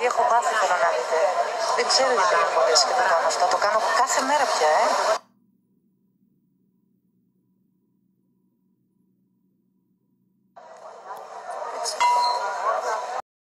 Τι έχω πάθει, θέλω να δείτε. Δεν ξέρω γιατί μου αρέσει και το κάνω αυτό. Το κάνω κάθε μέρα πια,